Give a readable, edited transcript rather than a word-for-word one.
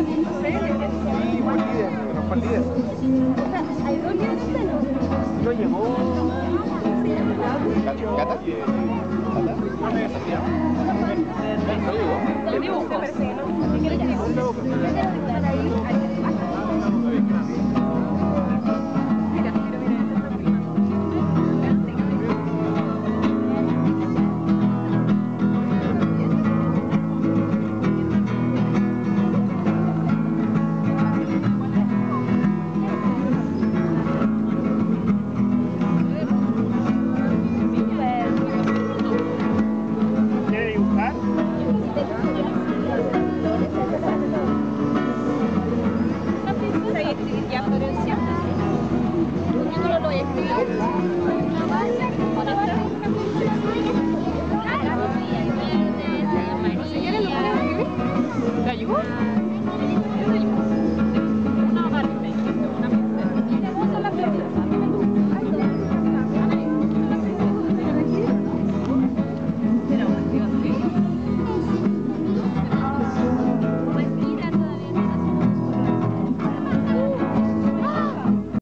Sí, fue el líder, pero fue el líder. O sea, hay dos líderes de los... No llegó. ¿Cata? Lo dibujo. ¿Qué quieres que dibujo?